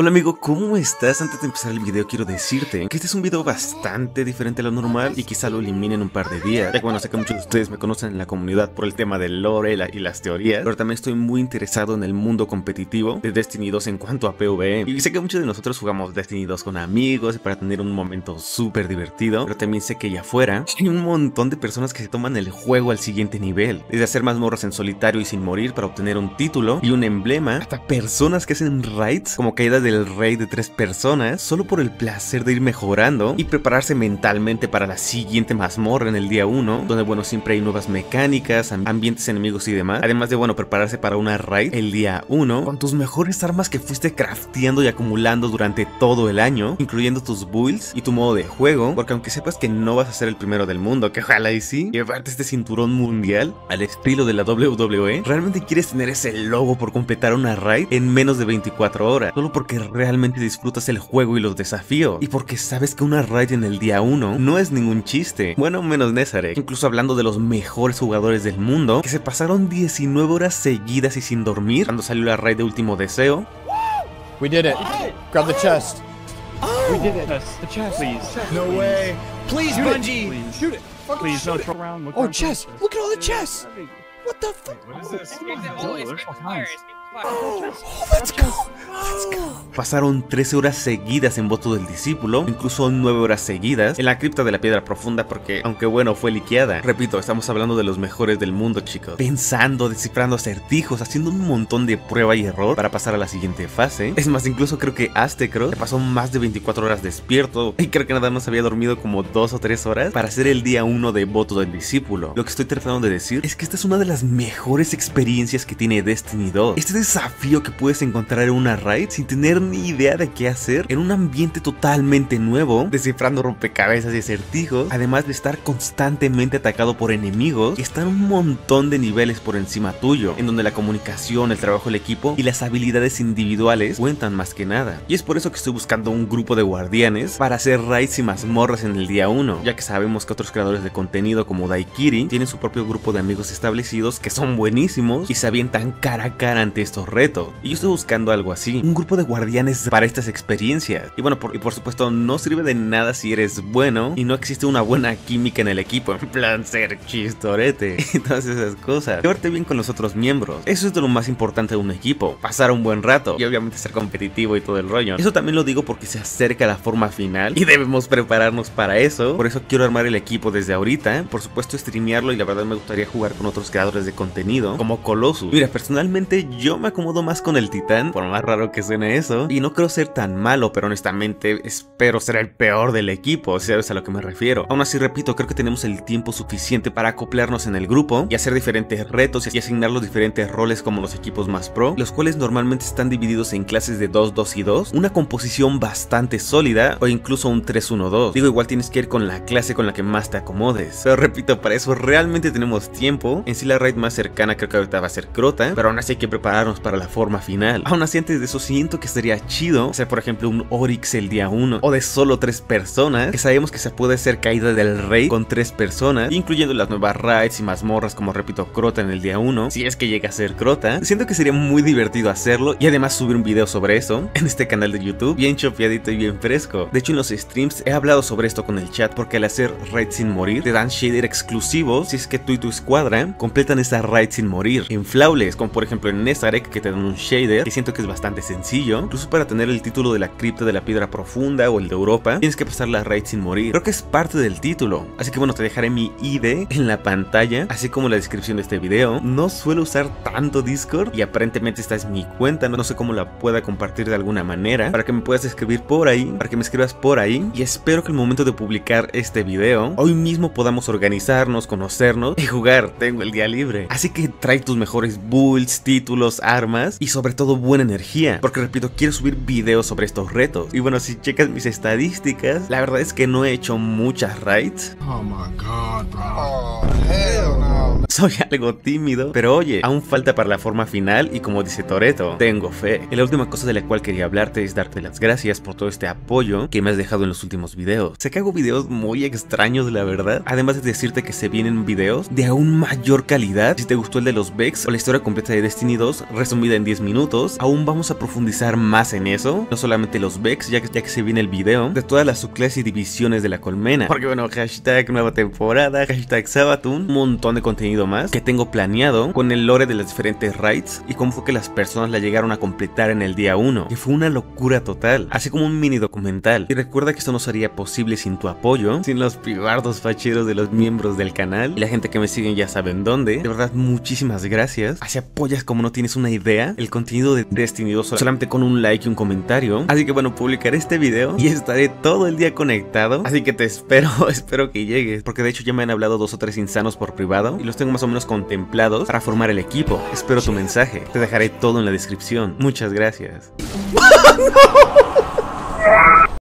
Hola amigo, ¿cómo estás? Antes de empezar el video quiero decirte que este es un video bastante diferente a lo normal y quizá lo elimine en un par de días, ya que bueno, sé que muchos de ustedes me conocen en la comunidad por el tema del lore y las teorías, pero también estoy muy interesado en el mundo competitivo de Destiny 2 en cuanto a PvE, y sé que muchos de nosotros jugamos Destiny 2 con amigos para tener un momento súper divertido, pero también sé que allá afuera hay un montón de personas que se toman el juego al siguiente nivel, desde hacer mazmorras en solitario y sin morir para obtener un título y un emblema, hasta personas que hacen raids como caída del rey de 3 personas solo por el placer de ir mejorando y prepararse mentalmente para la siguiente mazmorra en el día 1, donde bueno, siempre hay nuevas mecánicas, ambientes enemigos y demás, además de bueno, prepararse para una raid el día 1 con tus mejores armas que fuiste crafteando y acumulando durante todo el año, incluyendo tus builds y tu modo de juego, porque aunque sepas que no vas a ser el primero del mundo, que ojalá y sí, llevarte este cinturón mundial al estilo de la WWE, realmente quieres tener ese logo por completar una raid en menos de 24 horas, solo porque realmente disfrutas el juego y los desafíos, y porque sabes que una raid en el día 1 no es ningún chiste, bueno, menos Nezarec, incluso hablando de los mejores jugadores del mundo, que se pasaron 19 horas seguidas y sin dormir cuando salió la raid de Último Deseo. We did it. Grab the chest. We did it. The chest. Please. No way. Please, Shoot it. Bungie. Please. Shoot it. Fucking Please shoot don't it. throw around. Look Oh, around. chest. Look at all the chests. What the fuck? What is this? Oh, it's fire. Oh, let's go. Let's go. Pasaron 13 horas seguidas en Voto del Discípulo, incluso 9 horas seguidas en la cripta de la Piedra Profunda, porque aunque bueno, fue liqueada. Repito, estamos hablando de los mejores del mundo, chicos. Pensando, descifrando acertijos, haciendo un montón de prueba y error para pasar a la siguiente fase. Es más, incluso creo que Aztecross pasó más de 24 horas despierto y creo que nada más había dormido como 2 o 3 horas para hacer el día 1 de Voto del Discípulo. Lo que estoy tratando de decir es que esta es una de las mejores experiencias que tiene Destiny 2. Este desafío que puedes encontrar en una raid sin tener ni idea de qué hacer, en un ambiente totalmente nuevo, descifrando rompecabezas y acertijos, además de estar constantemente atacado por enemigos que están un montón de niveles por encima tuyo, en donde la comunicación, el trabajo del equipo y las habilidades individuales cuentan más que nada. Y es por eso que estoy buscando un grupo de guardianes para hacer raids y mazmorras en el día 1, ya que sabemos que otros creadores de contenido como Daikiri tienen su propio grupo de amigos establecidos que son buenísimos y se avientan cara a cara ante estos retos. Y yo estoy buscando algo así, un grupo de guardianes para estas experiencias. Y bueno, por supuesto no sirve de nada si eres bueno y no existe una buena química en el equipo, en plan ser chistorete y todas esas cosas. Llevarte bien con los otros miembros, eso es de lo más importante de un equipo, pasar un buen rato y obviamente ser competitivo y todo el rollo. Eso también lo digo porque se acerca la forma final y debemos prepararnos para eso. Por eso quiero armar el equipo desde ahorita, por supuesto streamearlo, y la verdad me gustaría jugar con otros creadores de contenido como Colossus. Mira, personalmente yo me acomodo más con el Titán, por más raro que suene eso, y no creo ser tan malo, pero honestamente espero ser el peor del equipo, si sabes a lo que me refiero. Aún así, repito, creo que tenemos el tiempo suficiente para acoplarnos en el grupo y hacer diferentes retos y asignar los diferentes roles como los equipos más pro, los cuales normalmente están divididos en clases de 2, 2 y 2, una composición bastante sólida o incluso un 3, 1, 2. Digo, igual tienes que ir con la clase con la que más te acomodes, pero repito, para eso realmente tenemos tiempo. En sí la raid más cercana creo que ahorita va a ser Crota, pero aún así hay que prepararnos para la forma final. Aún así, antes de eso siento que estaría chido hacer por ejemplo un Oryx el día 1 o de solo 3 personas, que sabemos que se puede hacer caída del rey con 3 personas, incluyendo las nuevas raids y mazmorras como repito Crota en el día 1, si es que llega a ser Crota. Siento que sería muy divertido hacerlo y además subir un video sobre eso en este canal de YouTube, bien chopeadito y bien fresco. De hecho en los streams he hablado sobre esto con el chat, porque al hacer raids sin morir te dan shader exclusivos si es que tú y tu escuadra completan esa raid sin morir en Flawless, como por ejemplo en Nezarec, que te dan un shader que siento que es bastante sencillo. Incluso para tener el título de la cripta de la Piedra Profunda o el de Europa tienes que pasar la raid sin morir, creo que es parte del título. Así que bueno, te dejaré mi ID en la pantalla, así como en la descripción de este video. No suelo usar tanto Discord y aparentemente esta es mi cuenta, no sé cómo la pueda compartir de alguna manera para que me puedas escribir por ahí, para que me escribas por ahí, y espero que al momento de publicar este video hoy mismo podamos organizarnos, conocernos y jugar. Tengo el día libre, así que trae tus mejores builds, títulos, armas y sobre todo buena energía, porque repito, quiero subir videos sobre estos retos. Y bueno, si checas mis estadísticas, la verdad es que no he hecho muchas raids. Oh my god, bro. Oh, hell no. Soy algo tímido, pero oye, aún falta para la forma final y como dice Toretto, tengo fe. Y la última cosa de la cual quería hablarte es darte las gracias por todo este apoyo que me has dejado en los últimos videos. Sé que hago videos muy extraños, la verdad. Además de decirte que se vienen videos de aún mayor calidad. Si te gustó el de los Vex o la historia completa de Destiny 2, resumida en 10 minutos, aún vamos a profundizar más en eso. No solamente los Vex, ya que se viene el video de todas las subclases y divisiones de la colmena. Porque bueno, hashtag nueva temporada, hashtag Sabaton, un montón de contenido más que tengo planeado con el lore de las diferentes raids y cómo fue que las personas la llegaron a completar en el día 1, que fue una locura total, así como un mini documental. Y recuerda que esto no sería posible sin tu apoyo, sin los pibardos facheros de los miembros del canal y la gente que me siguen ya saben dónde. De verdad, muchísimas gracias. Así apoyas como no tienes una idea el contenido de Destiny 2 solamente con un like y un comentario. Así que bueno, publicaré este video y estaré todo el día conectado, así que te espero que llegues, porque de hecho ya me han hablado 2 o 3 insanos por privado y los tengo más o menos contemplados para formar el equipo. Espero tu mensaje, te dejaré todo en la descripción. Muchas gracias.